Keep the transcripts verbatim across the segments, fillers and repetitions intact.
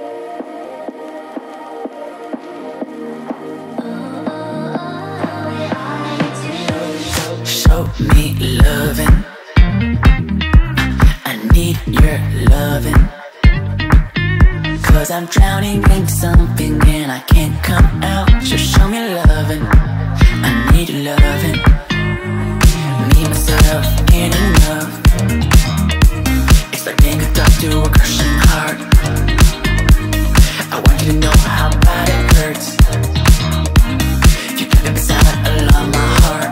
Show me loving. I need your loving. Cause I'm drowning in something and I can't come out. Just show me loving. I need your loving. Me, myself, ain't enough. It's like being hooked up to a crushing heart. I want you to know how bad it hurts. You got me silent along my heart.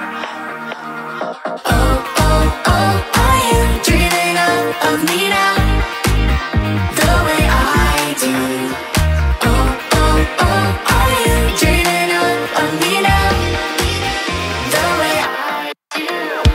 Oh, oh, oh, are you dreaming of, of me now? The way I do. Oh, oh, oh, are you dreaming of, of me now? The way I do.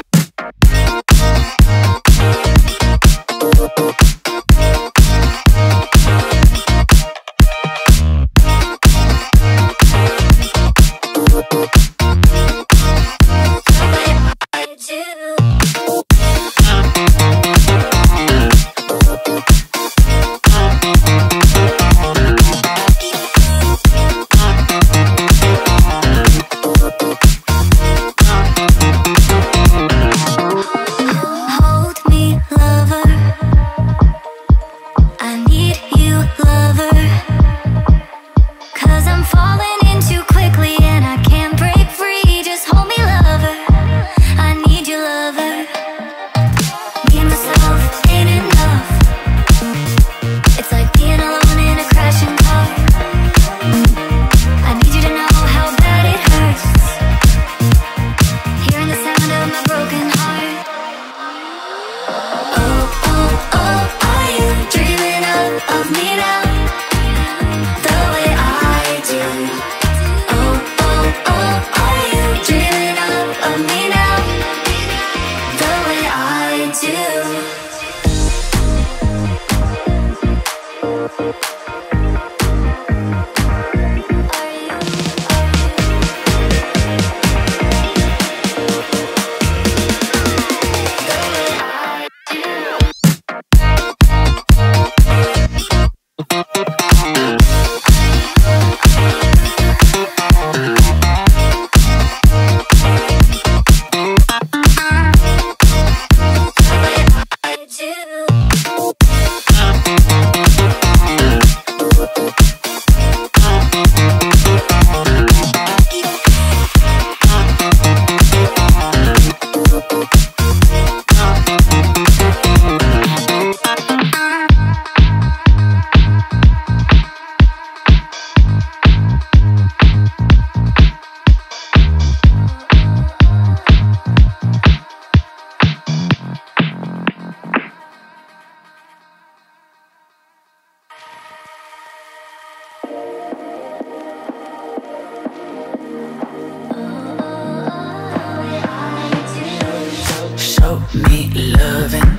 Show me loving.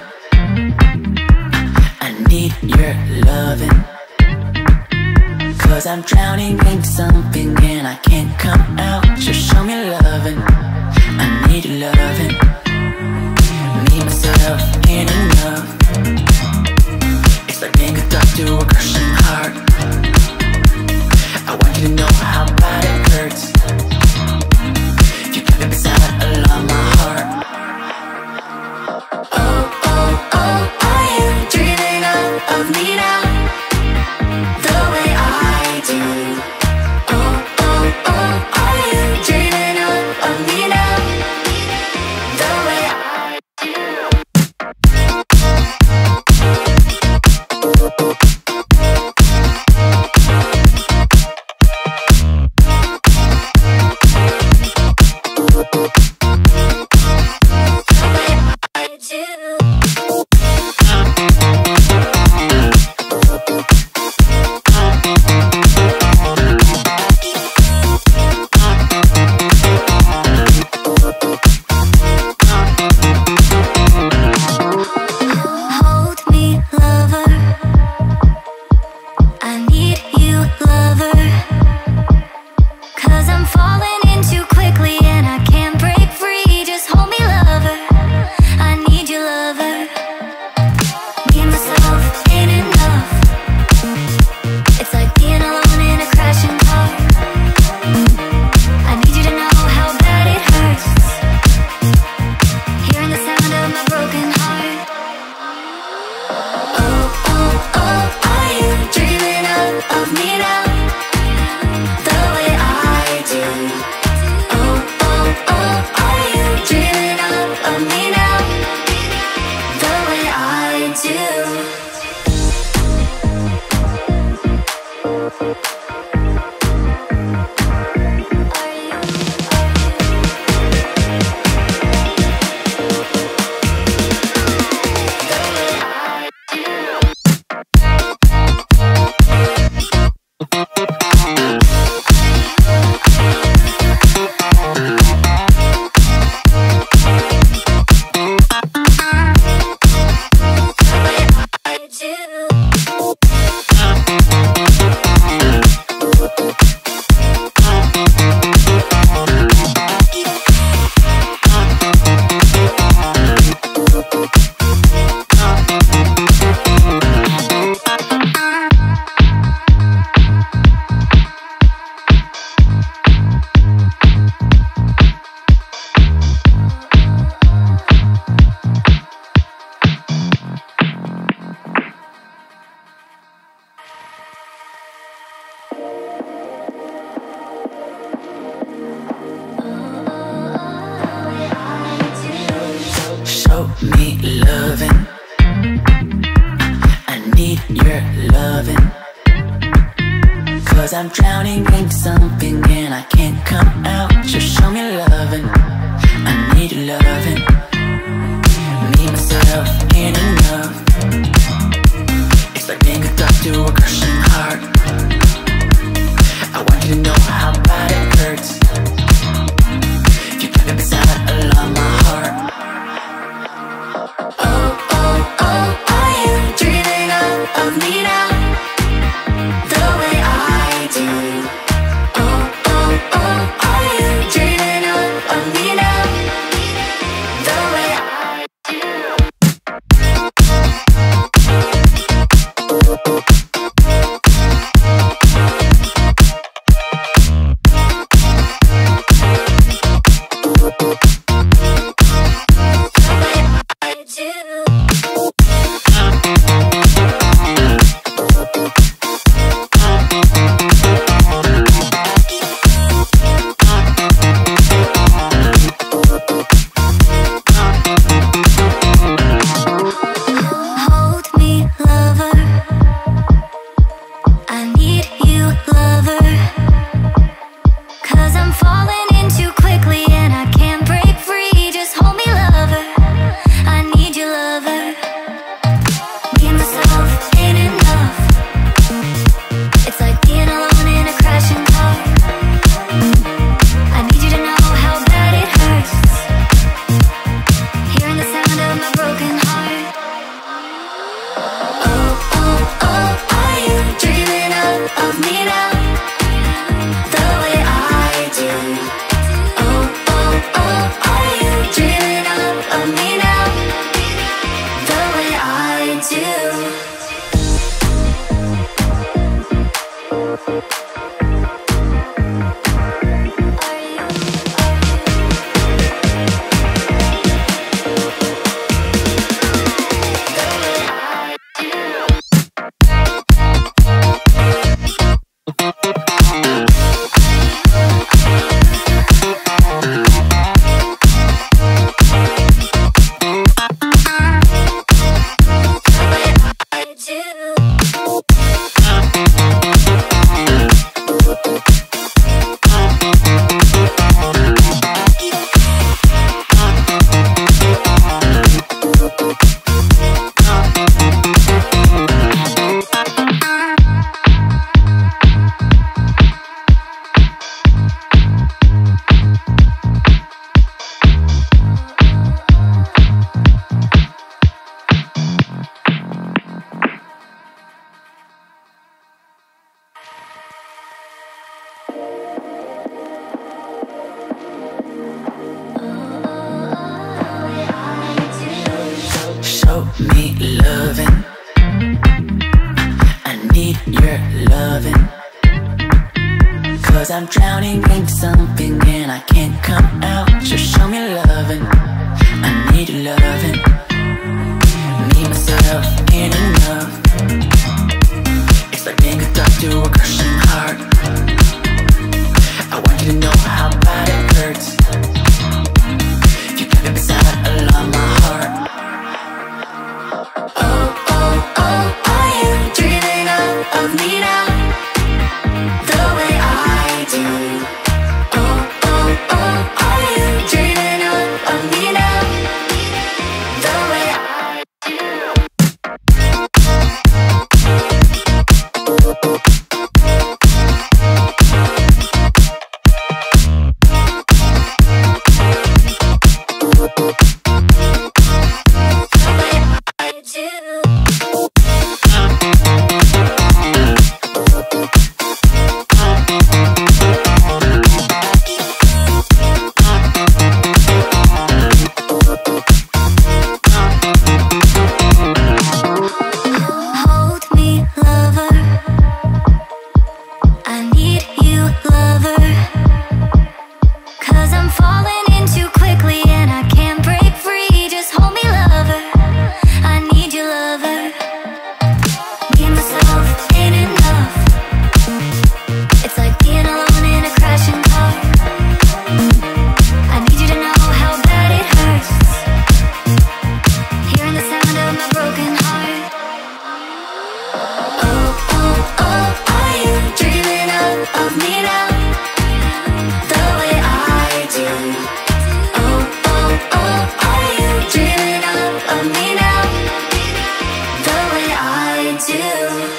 I need your loving. Cause I'm drowning in something and I can't come out. Just show me loving. I need your loving. Me, myself, ain't enough. It's like being hooked up to a crushing heart. I want you to know how bad it hurts. You got me silent along my heart. Oh, oh, oh, are you dreaming of, of me now? The way I do. Oh, oh, oh, are you dreaming of, of me now? The way I do. enough of me now, the way I do? Oh, oh, oh, are you dreaming of, of me now, the way I do? Show me loving, I need your loving, 'cause I'm drowning in something and I can't come out. Just show me loving, I need your loving. Me, myself, ain't enough. It's like being a dog to a crushing heart. I want you to know how bad it hurts. You got me beside along my heart. Oh, oh, oh, are you dreaming of, of me now, the way I do? Oh, oh, oh, are you dreaming of, of me now, the way I do? Show me loving, I need your loving, 'cause I'm drowning in something and I can't come out. Just show me loving, I need your loving. Me, myself, ain't enough. It's like being a dog to of me now, the way I do. Oh, oh, oh, are you dreaming of, of me now, the way I do?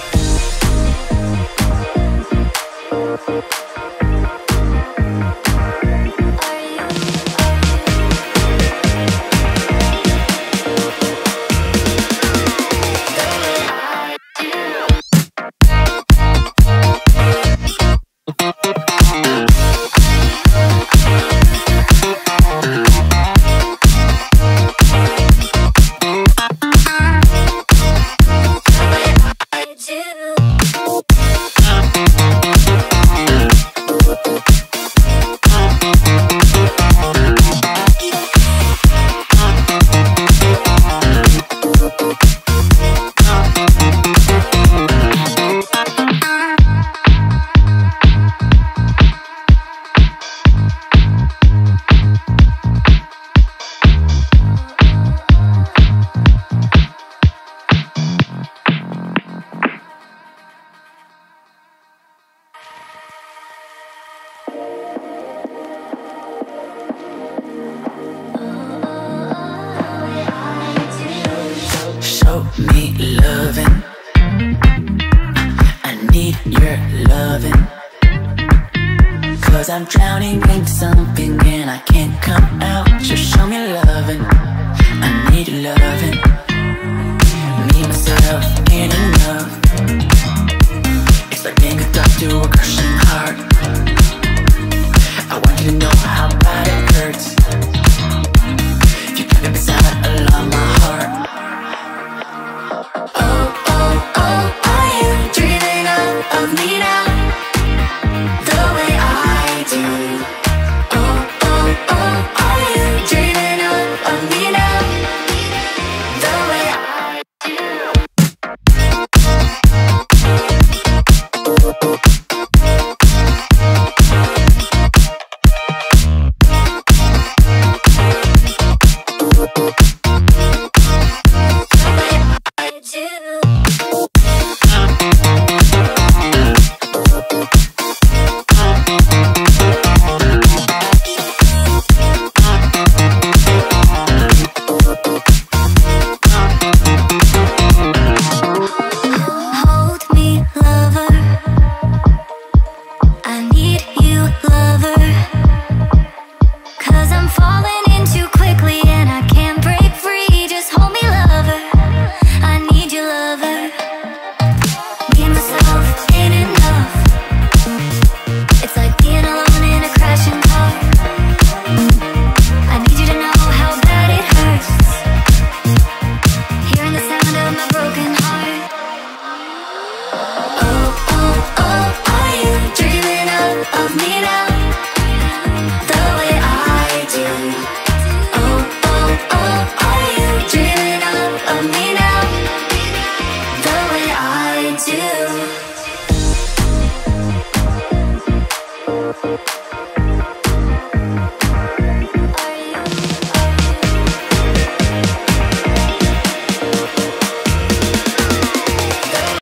Show me loving, I need your loving, 'cause I'm drowning in something and I can't come out. Just show me loving, I need your loving. Me, myself, ain't enough. It's like being hooked up to a crushing heart. I want you to know how bad it hurts. You keep it beside along my heart. Oh, oh, oh, are you dreaming of, of me now, the way I do? Oh, oh, oh, are you dreaming of, of me now, the way I do? Of me now, the way I do. Oh, oh, oh, are you dreaming of, of me now, the way I do?